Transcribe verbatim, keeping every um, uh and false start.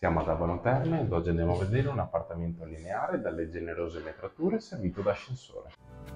Siamo ad Abano Terme ed oggi andiamo a vedere un appartamento lineare dalle generose metrature servito da ascensore.